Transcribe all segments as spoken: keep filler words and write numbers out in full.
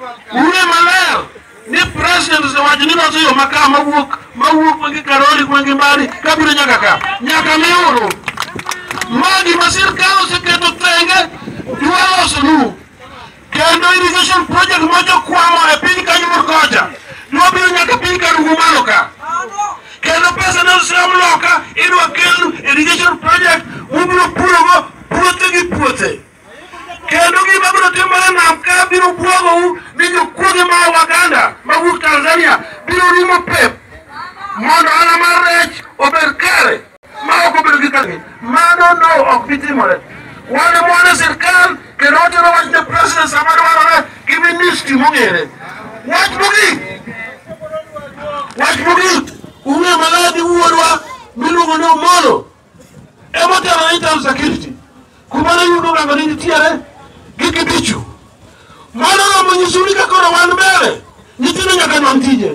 Ule maler ni president se wajini na so yo maka mawuok mawuok mangi karoli mangi mbari kabiro nyaka ka nyaka miuru magi masir kao se keto tenge dualo sunu kendo irrigation project mojo kwamo e piny kanyo murkocha nwabiro nyaka piny karugumano ka kendo pesa na siam loka idwa kelu irrigation project ubiro purogo puothe gi puothe kendo gima biro timore nam ka biro buogo ni jokuoge ma Waganda mawuok Tanzania biro rumo pep mondo ala mar rech obed kare ma ok obedo gi kare mano no ok bitimore wane mwane sirkal kendo otero wach ne president sama dwarore gi ministry mong'ere wach mogik wach mogik ung'e maladi wuodwa miluongo ni Omolo emotelo internal security kumane yudo ganga ni nitiere gi Kibichu mano romo nyisuri ka koro wan mbele nyithindo nyaka non tije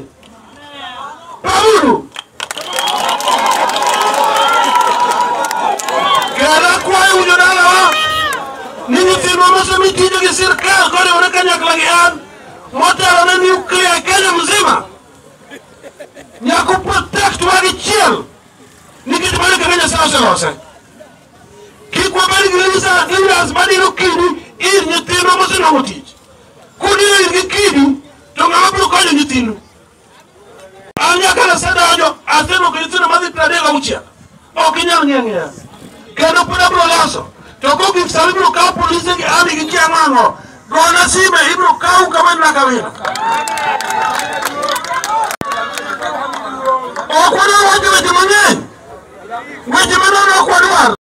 Paulu kera kwayo ujo dalawa ni nyithindwa mosemi tije gi sirkal koriwore kanyakla gi an motelo ne nuclear Kenya mzima nyako protect wagi chiel nikech mane kaka Nyasaye oselose kik wabed gi lisa iras madiro kidi ir nyithindwa mosenwang'o tich kudiro ir gi kidi to ng'ama biro konyo nyithindu an nyaka nasedonjo asenwang'o nyithindo madhi pradek auchiel ok inyal ng'e ng'eya kendo pod abiro loso to kogik sani ibiro kawo polise gi ami gi kia ng'ang'o gona sime ibiro kawu kama nyaka wino ok wadwar wacho weche mang'eny weche manono ok wadwar